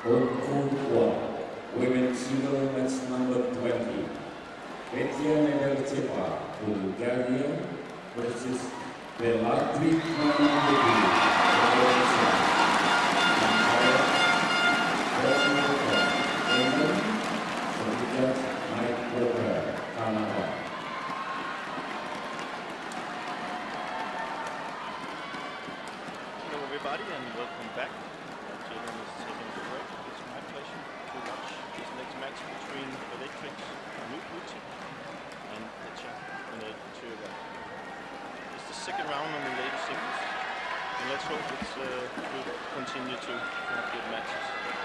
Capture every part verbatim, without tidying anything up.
Women's single match number twenty. Petya Nedelcheva, Bulgaria versus Belaetrix Manuputi, Indonesia. England, Karno. Hello everybody and welcome back. Djarum is taking a break. It's my pleasure to watch this next match between Belaetrix Manuputi and Petya Nedelcheva. It's the second round on the ladies singles, and let's hope it uh, will continue to have good matches.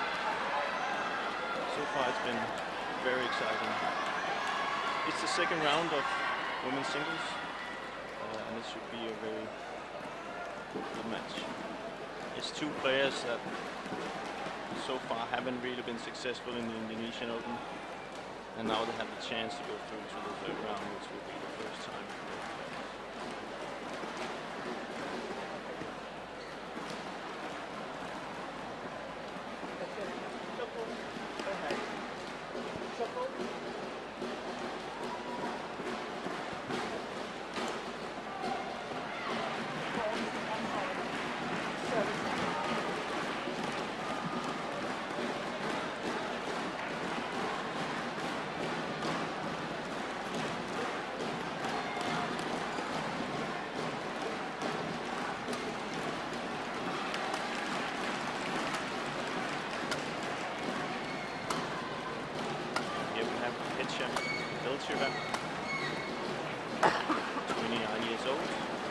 So far it's been very exciting. It's the second round of women's singles, uh, and it should be a very good match. It's two players that so far haven't really been successful in the Indonesian Open, and now they have the chance to go through to the third round, which will be the first time. Petya Nedelcheva, twenty-nine years old.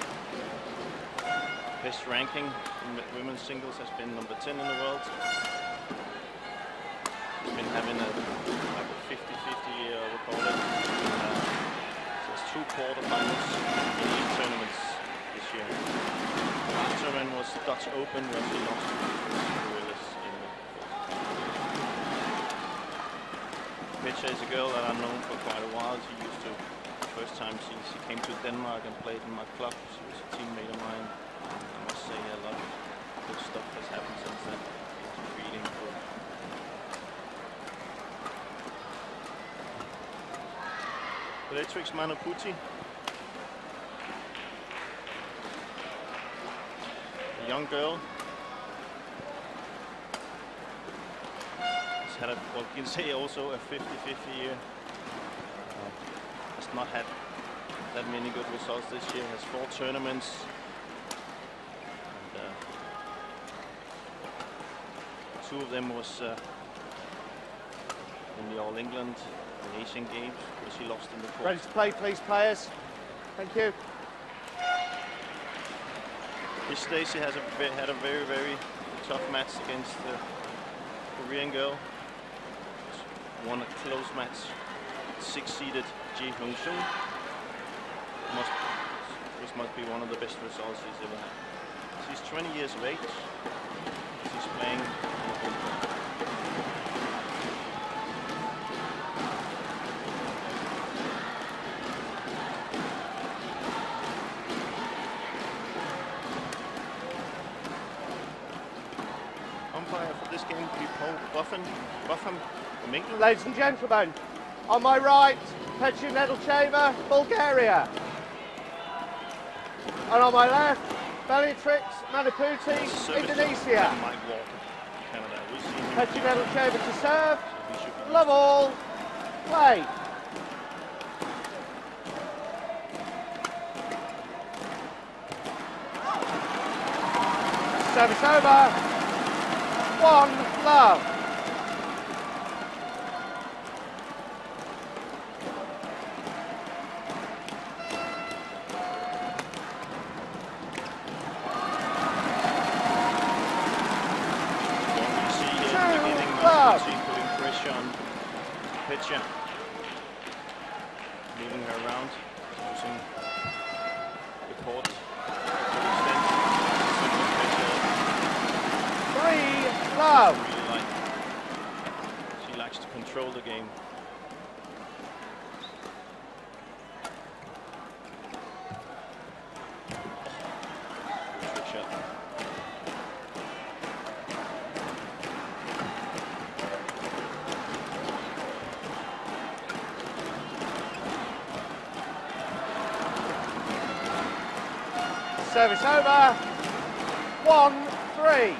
Best ranking in women's singles has been number ten in the world. She's been having a like a fifty fifty year, I would call it. Uh, so there's two quarterfinals in eight tournaments this year. The last tournament was Dutch Open, where she lost to Willis in the Petya is a girl that I've known for quite a while. She used to, the first time she, she came to Denmark and played in my club, she was a teammate of mine. And I must say a lot of good stuff has happened since then. It's really good. Belaetrix Manuputi, a young girl. Had a, well, you can say also a fifty fifty year. Uh, has not had that many good results this year. Has four tournaments. And, uh, two of them was uh, in the All England and Asian Games, where she lost in the quarter. Ready to play, please, players. Thank you. This day she has a, had a very, very tough match against the Korean girl. Won a close match, six-seeded Ji Hung Sung. Must, this must be one of the best results he's ever had. She's twenty years of age. She's playing. Umpire for this game will be Paul Buffin. Buffin. Ladies and gentlemen, on my right, Petya Nedelcheva, Bulgaria. And on my left, Belaetrix Manuputi, Indonesia. Petya Nedelcheva to serve. Love all. Play. Service over. One love. Putting pressure on Petya, moving her around, using the court to extend. Three love. Really like. She likes to control the game. Trick shot. Service over. One, three.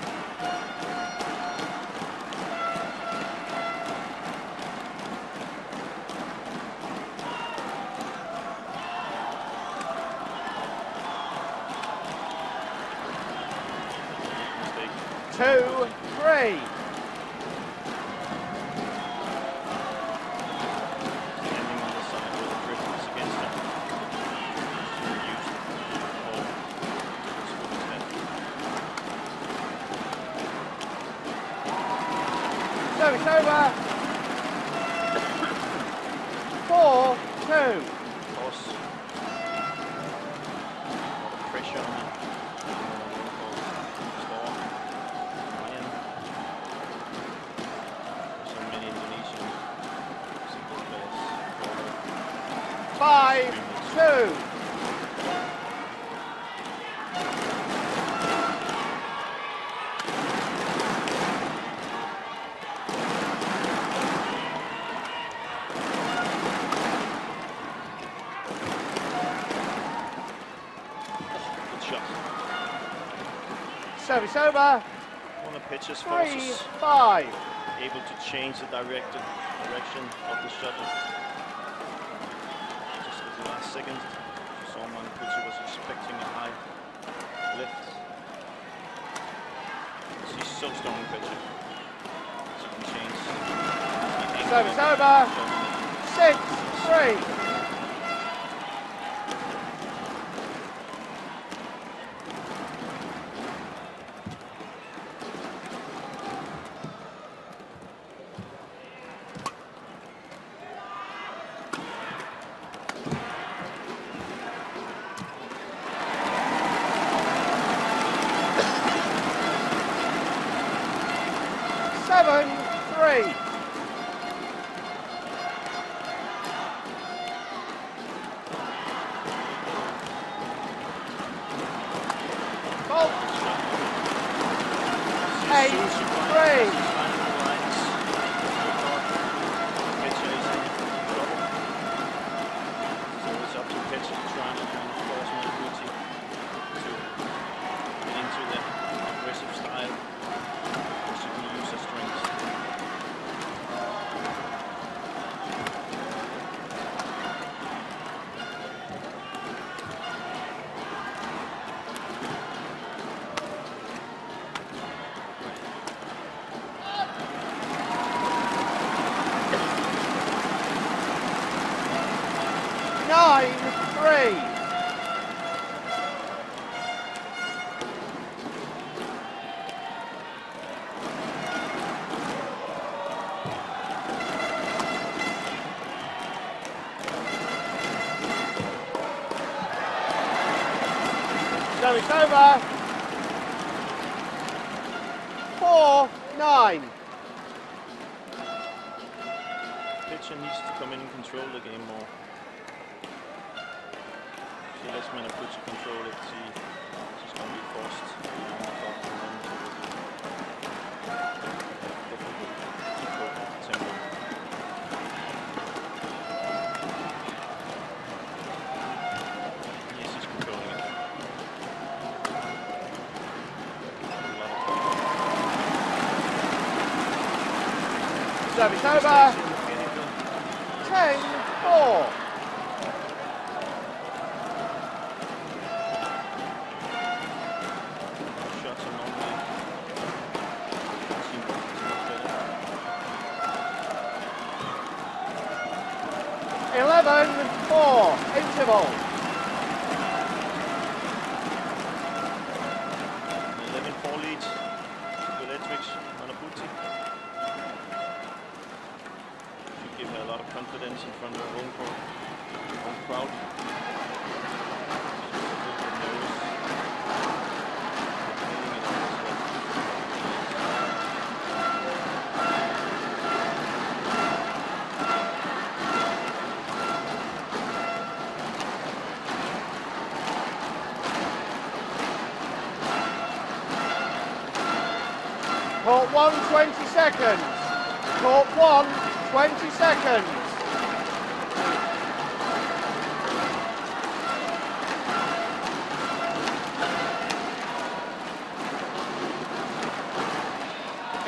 Two, three. Standing on the side where the drift is against him. Used all his head. Service over. Four, two. Toss. A lot of pressure on him. Five, two. Good shot. Service over. One of Petya's Three, forces five. able to change the direct direction of the shuttle. Just at the last second, someone Petya was expecting a high lift. She's so strong, Petya. She can change. Service over. Six, three. Seven, three. Fault. Eight, three. So it's up to Petya to try and force Manuputi to get into the aggressive style. She can use her strengths. Nine, three. So it's over. Four, nine. Petya needs to come in and control the game more. She lets Manuputi control it. She, she's going to be forced around the clock and then difficult to cope with the tempo. Yes, she's controlling it. Service over. Ten, four. Shots are normally seem much better. Eleven, four. Interval. eleven four lead to Belaetrix Manuputi. Should give her a lot of confidence in front of her home crowd. Home crowd. She's a little bit nervous. Feeling it on as well. Court one, twenty seconds. Court one, twenty seconds.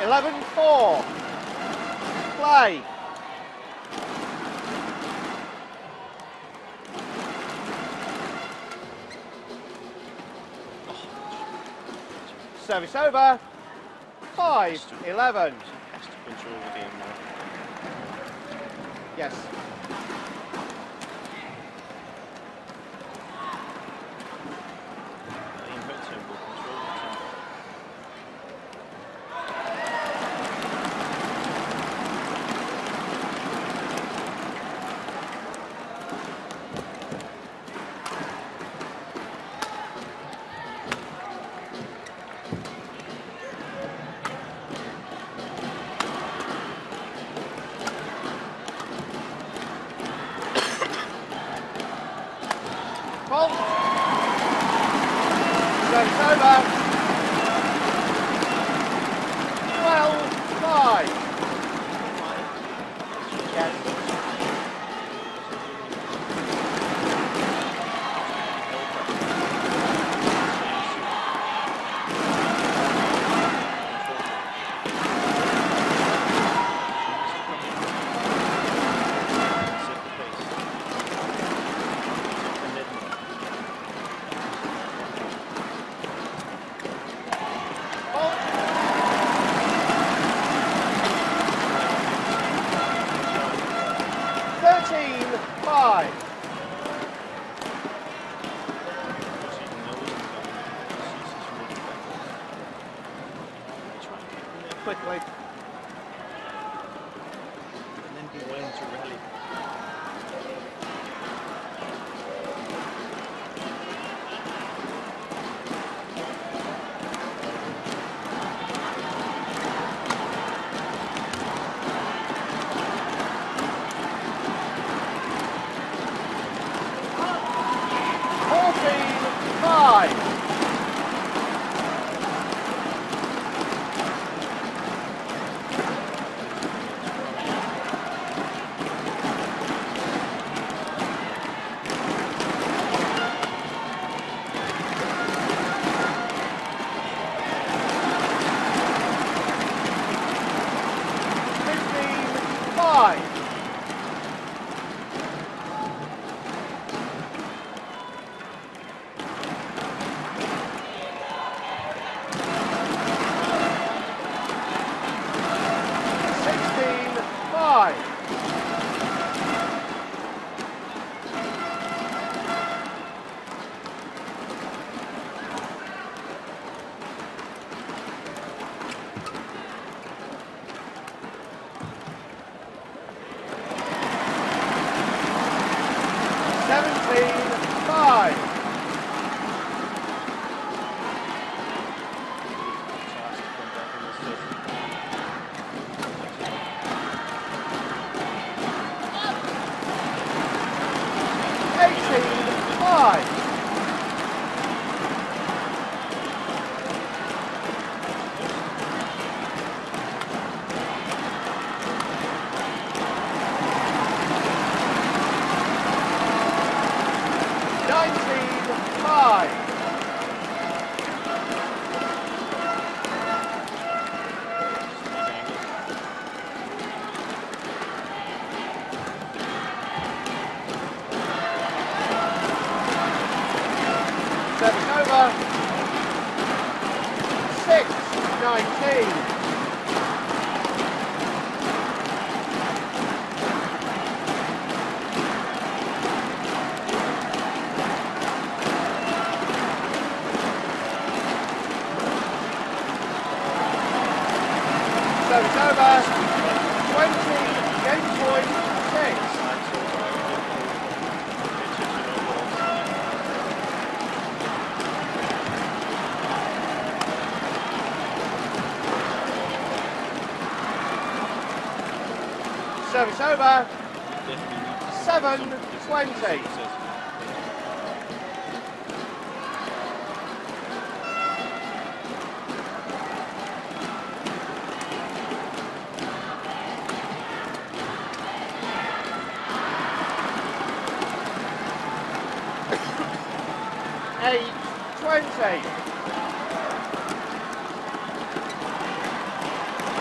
eleven four. Play. Service over. five eleven. Has to control the game now. Yes. In her tempo, control the tempo. Fault. Service over. twelve five. Yes. thirteen five. Quickly. And then be willing to rally. fourteen five. fifteen five. sixteen five. seventeen five. eighteen five. nineteen five. Service over. six nineteen. Service over. twenty. Game point six. Service over. seven twenty. eight twenty.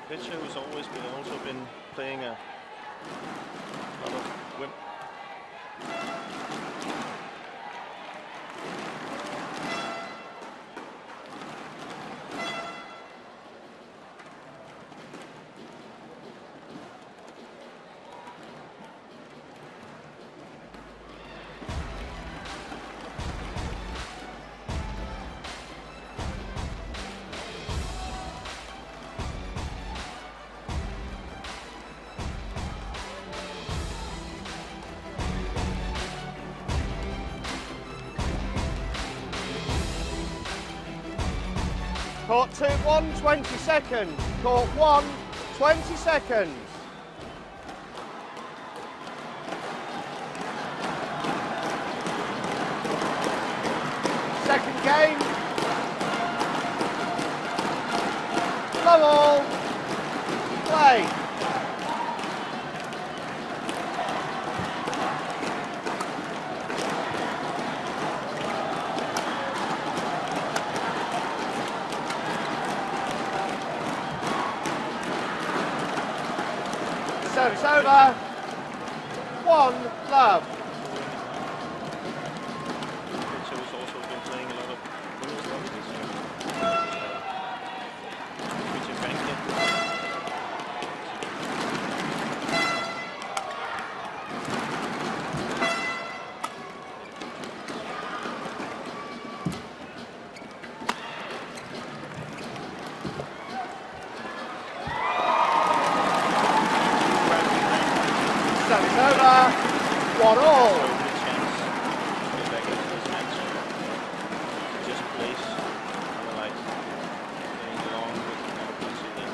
Petya, who's always been also been playing a lot of women. Court two, one, twenty seconds. Court one, twenty seconds. Second game. Love all. Play. Service over. One love. Petya has also been playing a lot of women's rugby this year. Which is ranked Service over. One all. Just place, kind of like playing along with Manuputi then.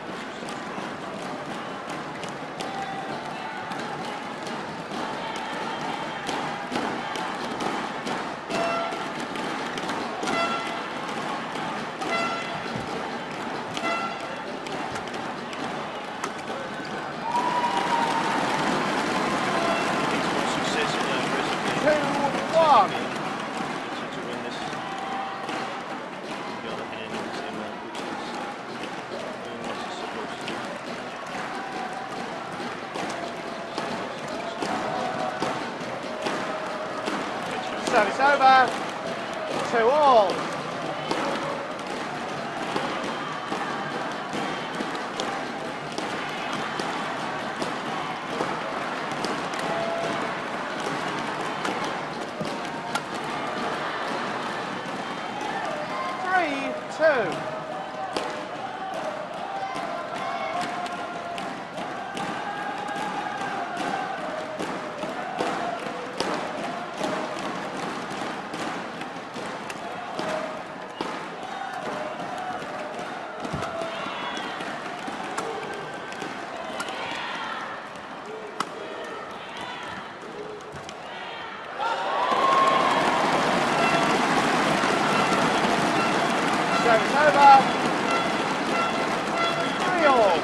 Success in the aggressive game. Two, one. To win this. On the other hand, you can see Manuputi is doing what he's supposed to do. Service over. Two all. Three, two. Service over. Three all.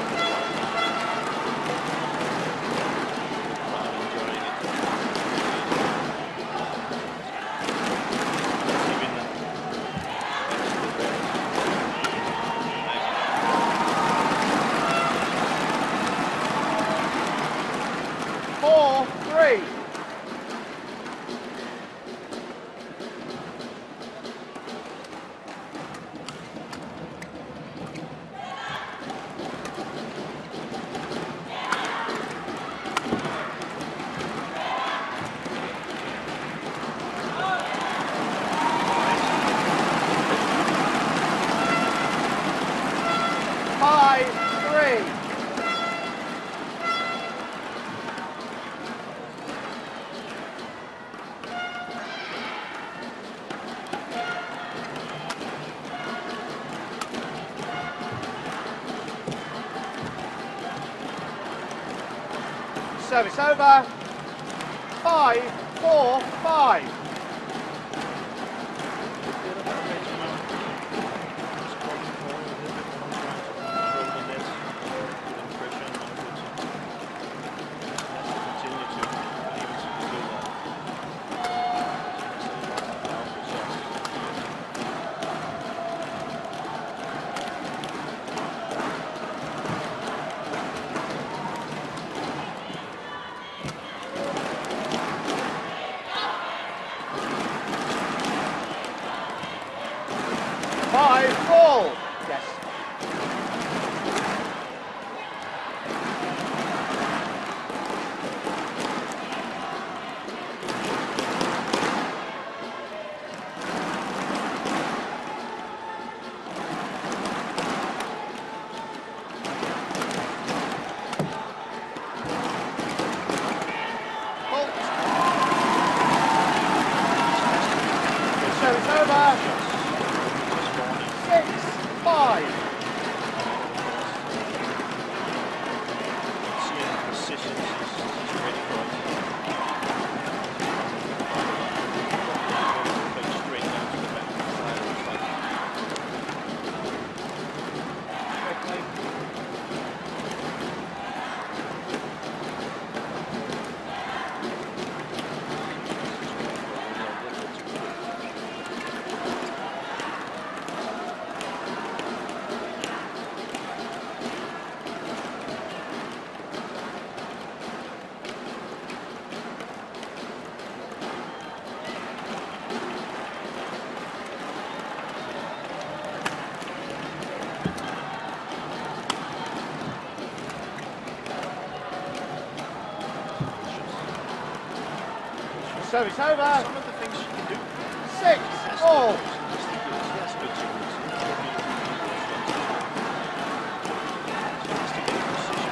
Four, three. Five, three. Service over. Five, four, five. Service over. Some of the things she can do. Six all. She has good techniques. She has to get position.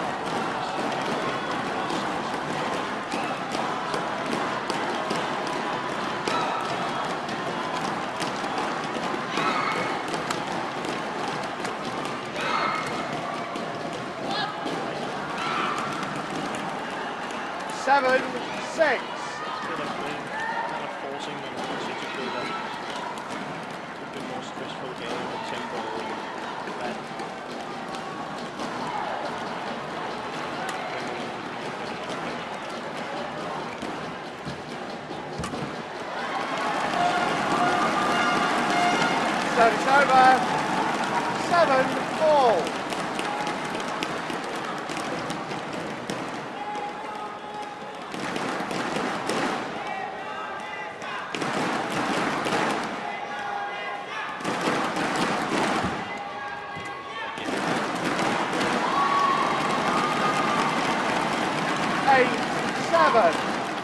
Seven, six. Instead of playing, kind of forcing them to go that a bit more stressful game with tempo and that. Service over. Seven, all. Eight, seven.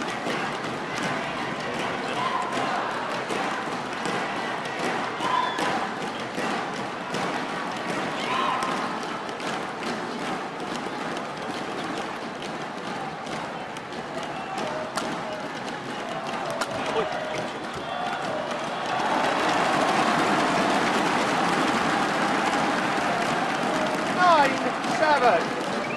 Nine, seven.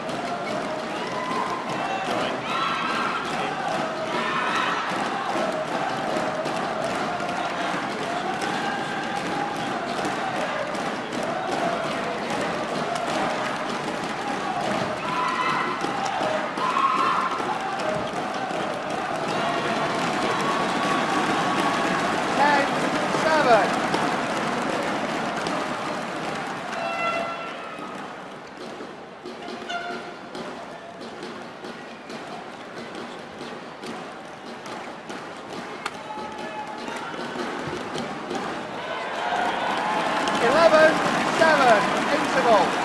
eleven, seven, interval.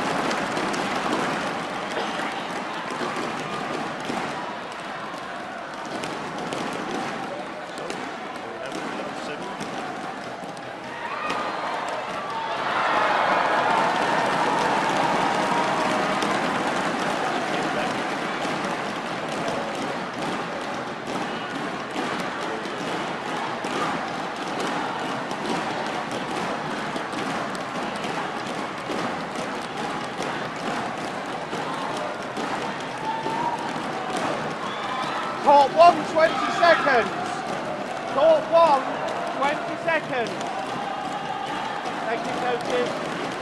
Court one, twenty seconds. Court one, twenty seconds. Taking notice.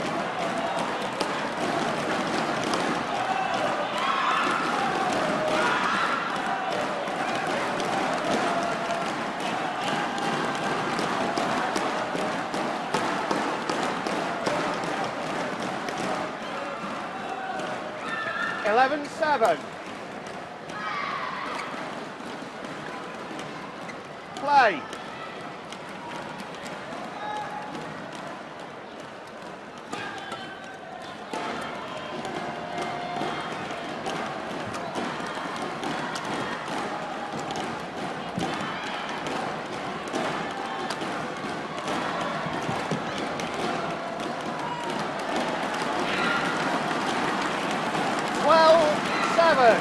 eleven, seven. Play. twelve, seven.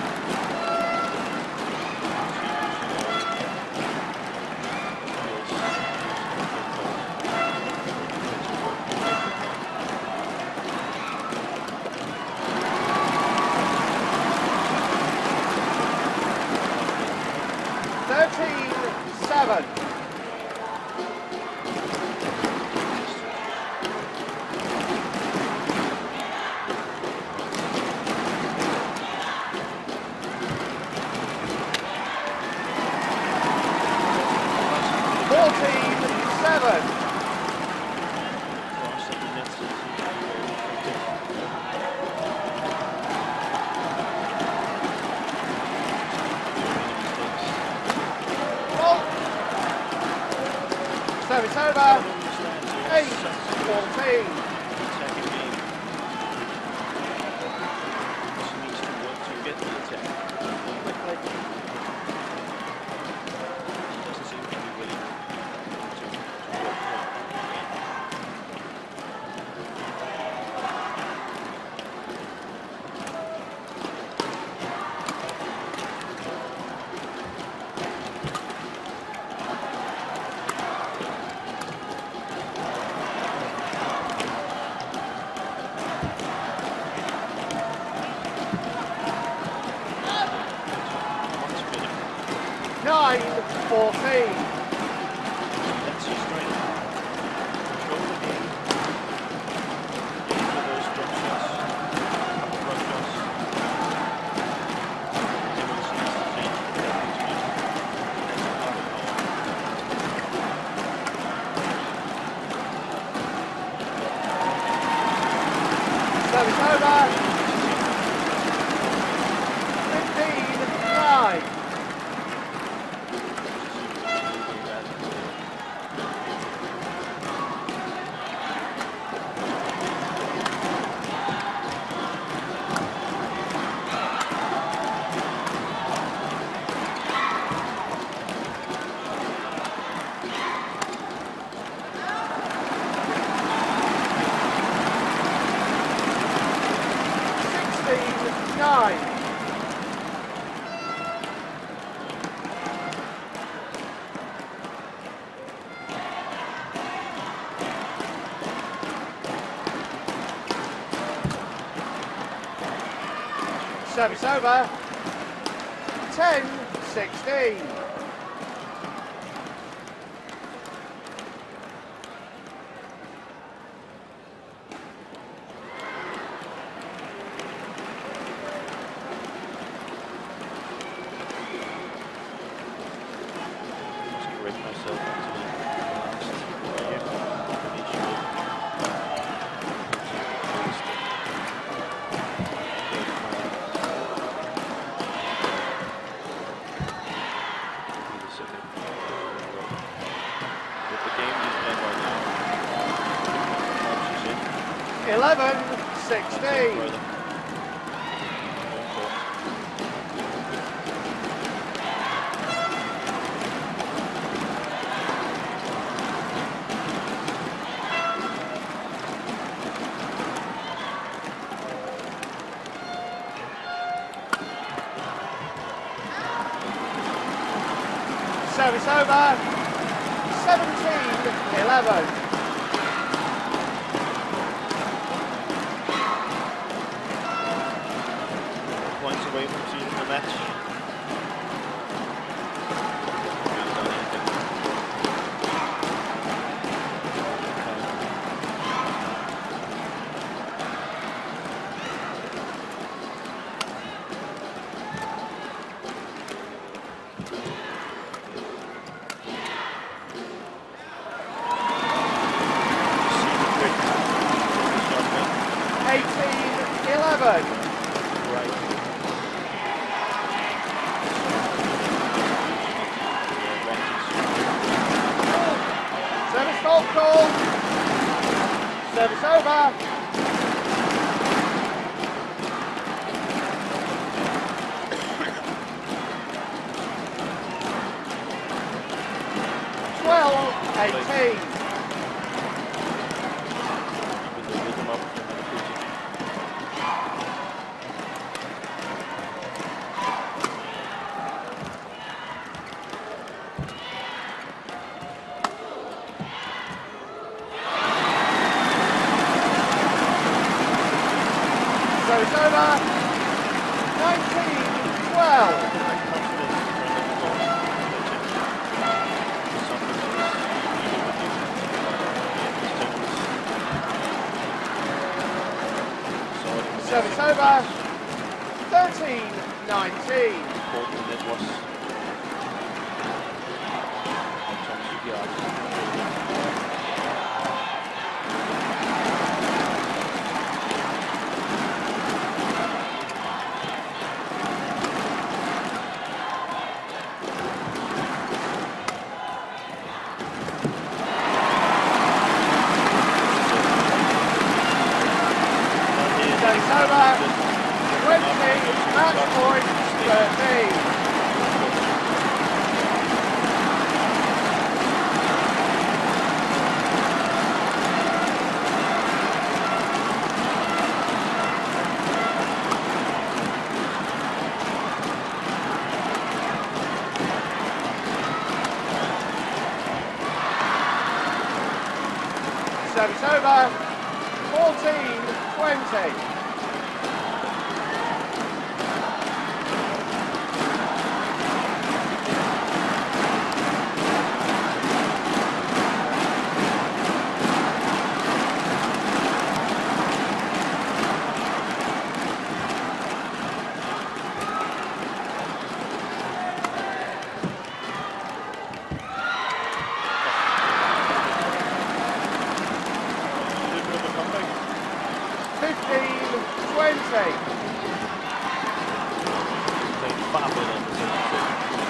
thirteen, seven. fourteen, seven. Service over. eight, fourteen. She needs to work to get the attack quickly. fourteen. That's your strength. Control the game. Get into those drop shots. Drop shots. Evolution has to change from that between. That's a lot of power. Service over. fifteen nine. Nine. Service over. ten sixteen. eleven sixteen. Service over. seventeen eleven. Points away from sealing the match. eighteen eleven. Service fault call. Service over. twelve eighteen. So it's over. nineteen twelve. Service over. thirteen nineteen. Service over. twenty. Match point. thirteen. Service over. fourteen twenty. twenty. Played far better on the second set.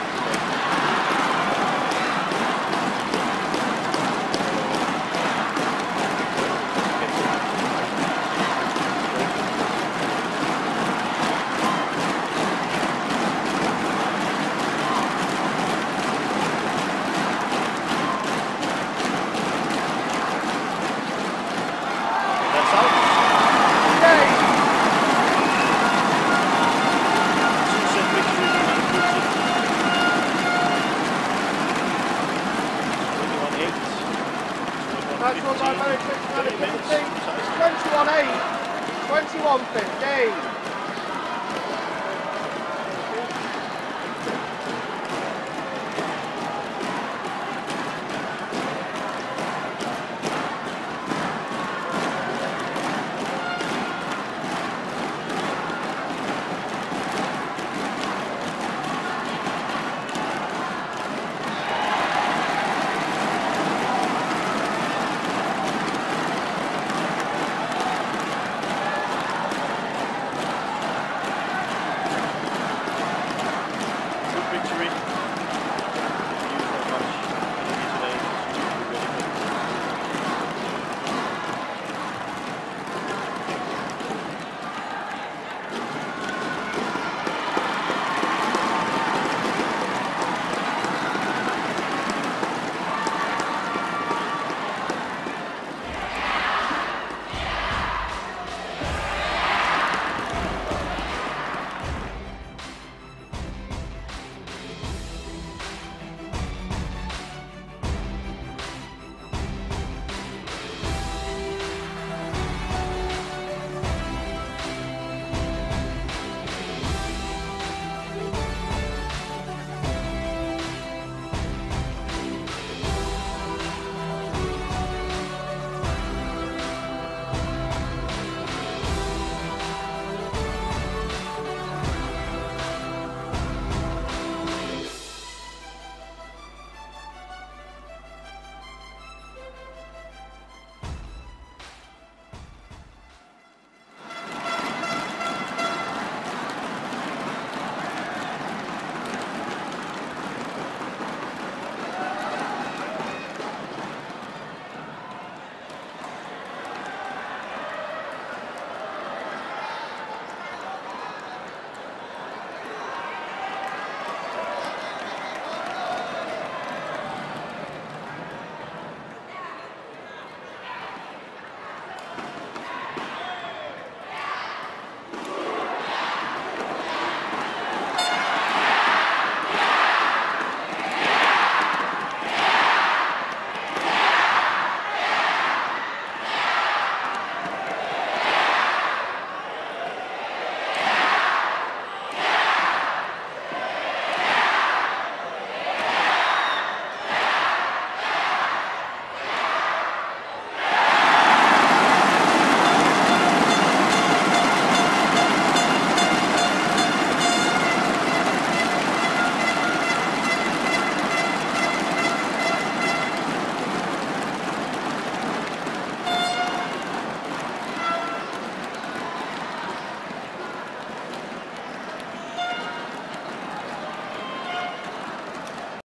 That's one by Belaetrix Manuputi. twenty-one eight, twenty-one fifteen.